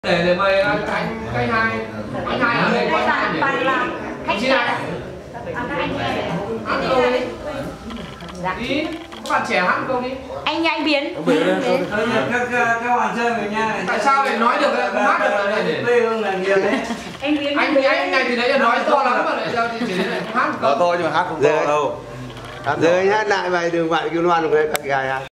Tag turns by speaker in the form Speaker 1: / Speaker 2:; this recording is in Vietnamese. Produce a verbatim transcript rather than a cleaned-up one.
Speaker 1: để để mời anh anh hai anh hai ở đây có anh để khách chị này hát câu đi đi các bạn trẻ hát câu đi
Speaker 2: anh anh Biến
Speaker 3: các các bạn chơi với nhau này
Speaker 1: tại sao lại nói được không hát được này để
Speaker 3: quê hương là nhiều đấy
Speaker 2: anh Biến
Speaker 1: anh anh này thì đấy là nói to lắm mà lại sao chỉ hát
Speaker 4: to to nhưng mà hát không to đâu.
Speaker 5: Giờ anh hát lại bài Đường Bạn Kim Loan của các gái à.